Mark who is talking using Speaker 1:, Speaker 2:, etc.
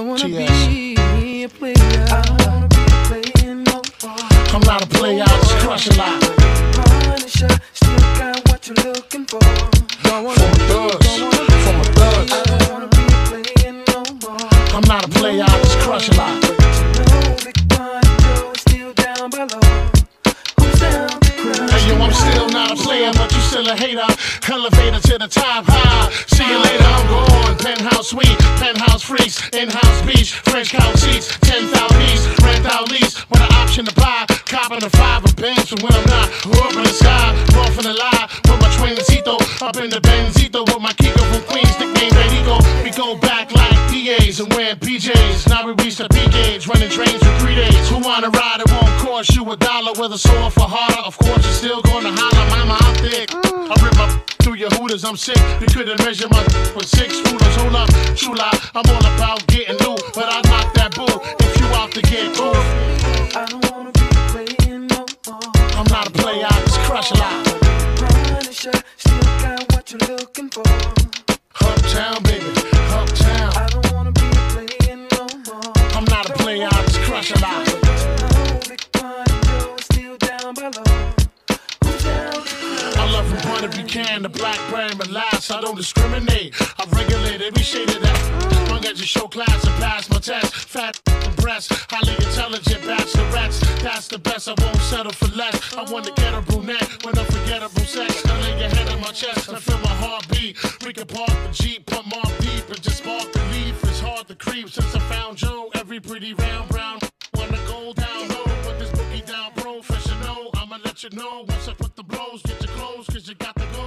Speaker 1: don't wanna be a player. I don't wanna be a player no more.
Speaker 2: I'm not a player, I just crush a lot.
Speaker 1: Punisher, still got what you're looking for. Don't wanna
Speaker 2: From thugs, from a thug.
Speaker 1: I don't wanna be a player no more.
Speaker 2: I'm not a player, I just crush a lot.
Speaker 1: But you know Big Pun Joe is still down below. Who's down to crush?
Speaker 2: Hey yo, I'm still not a player, but you still a hater. Elevator to the top high. See you later, I'm gone. Penthouse suite, penthouse freaks, in-house beach, French couch seats, 10,000 east, rent out lease, with an option to buy. Copping a 5 of Benz for when I'm not. Up in the sky, off in the lie, with my twincito, up in the Benzito, with my Kiko from Queens, nickname Benito. We go back like DAs and wearing PJs. Now we reach the P gauge, running trains for 3 days. Who wanna ride? It won't cost you $1 with a sword for harder. Of course, you're still gonna holler, mama, I'm thick. I rip up through your hooters, I'm sick. You couldn't measure my with 6 rulers. Hold up, true lie, I'm all about getting loot, but I knock that bull if you out to get cool.
Speaker 1: I don't wanna be playing no more.
Speaker 2: I'm not a player, I just crush a lot.
Speaker 1: Punisher, still got what you're looking for.
Speaker 2: Uptown, baby, uptown.
Speaker 1: I don't wanna be playing no more.
Speaker 2: I'm not a player, I just crush a lot.
Speaker 1: Big Pun Joe is still down below. Who's down to crush?
Speaker 2: I love from one if you can, the black brand, but last, I don't discriminate. I regulate every shade of that. Long as you show class and pass my test. Fat and breasts, highly intelligent bachelorettes. That's the best, I won't settle for less. I want to get a brunette with unforgettable sex. I lay your head on my chest and feel my heartbeat. We can park the Jeep, put more deep, and just spark the leaf. It's hard to creep since I found Joe. Every pretty round brown wanna go down low. Put this boogie down professional. I'ma let you know once I put the blows. Get your clothes, cause you got to go.